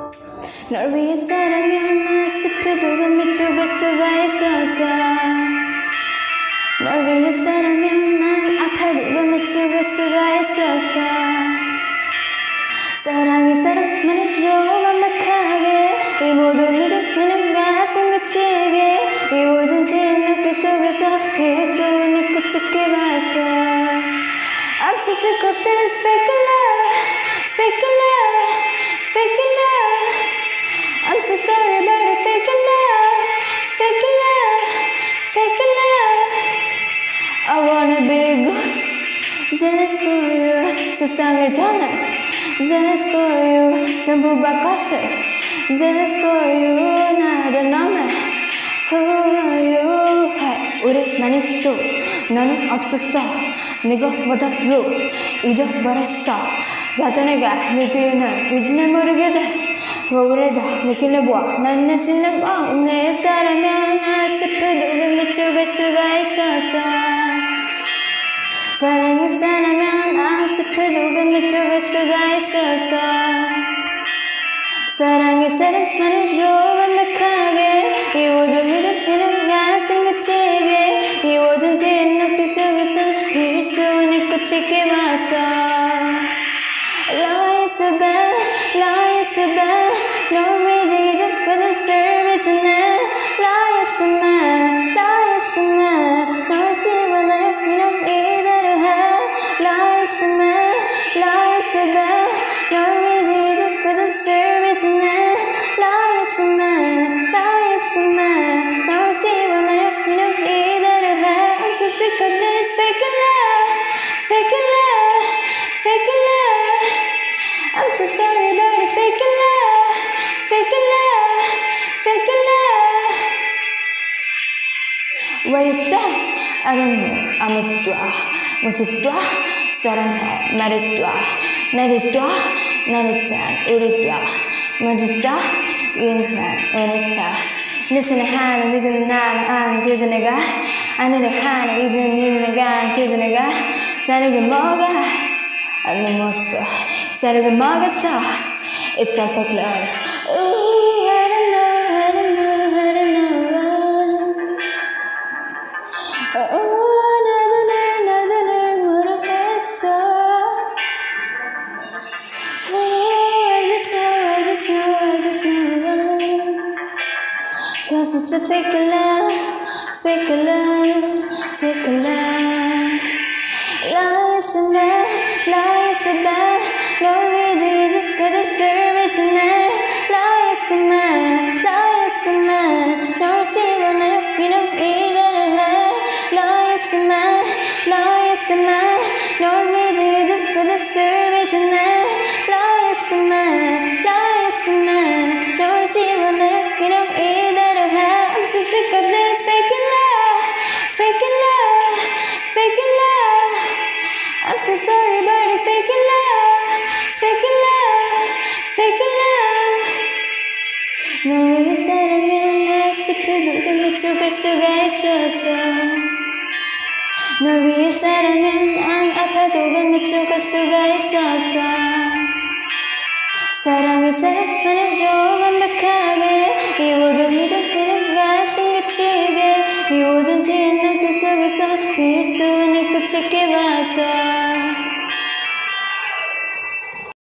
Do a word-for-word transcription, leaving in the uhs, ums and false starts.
널 위해서라면 난 습해도 미쳐갈 수가 있었어. 널 위해서라면 난 아파도 미쳐갈 수가 있었어. 사랑이 사랑만으로 완벽하게 이 모든 믿음이는 가슴 그치게 이 모든 진흙길 속에서 피울 수 있는 꽃을 깨봤어. I'm so sick of this fake love, fake love, fake love. I'm so sorry but it's fake love, fake love, fake love. I wanna be good just for you. 세상을 전해 just for you. 전부 바꿨어 just for you. 나를 너만 who are you? Hey, 우리만 있어 너는 없었어. 네가 뭐다로 잊어버렸어. 나도 내가 네 기운을 믿음을 모르게 됐어. 우울해서 느낄래 보아 난 느낄래 봐. 내 사랑면 나 슬프도 미쳐갈 수가 있었어. 사랑이 사랑면 난 슬프도 미쳐갈 수가 있었어. 사랑이 사랑만으로 완벽하게 이 모든 일을 이룬 가슴 그치게 이 모든 진흙길 속에서 피울 수 있는 꽃을 깨봤어. Love is so bad, love is so bad. 널 믿지 듣거든 service네. Love is so mad, love is so mad. 널 집어넣어 그냥 이대로 해. Love is so mad, love is so bad. 널 믿지 듣거든 service네. Love is so mad, love is so mad. 널 집어넣어 그냥 이대로 해. I'm so sick of this fake love, fake love, fake love. I'm so sorry but it's fake love, fake love, fake love. What you say? I don't know. 아무도 무엇도 사랑해 말해도 나를도 나를 짠 우리도 먼저도 인간 오니까 내 손에 하는 그들은 나를 아는 그들 내가 아니를 하는 이들은 내가 그들 내가 다르게 뭐가 안 넘었어. 다르게 먹었어. It's all fake love. Ooh, I don't know, I don't know, I don't know. Ooh, 나도 날, 나도 날 모르겠어. Ooh, I just know, I just know, I just know. Cause it's a fake love, fake love, fake love. Love is so bad, love is so bad. 널 믿지 듣거든 service네. Love is so mad, love is so mad. 널 집어넣어 그냥 이대로 해. Love is so mad, love is so mad. 널 믿지 듣거든 service네. Love is so mad, love is so mad. 널 집어넣어 그냥 이대로 해. I'm so sick of this fake love, fake love, fake love. I'm so sorry but it's fake love, fake love, fake love. 널 위해서라면 날 슬프도 미쳐갈 수가 있었어. 널 위해서라면 난 아파도 미쳐갈 수가 있었어. 사랑이 사랑만으로 완벽하게 이 모든 믿음이는 가슴 그치게 이 모든 진흙길 속에서 피울 수 있는 꽃을 깨봤어.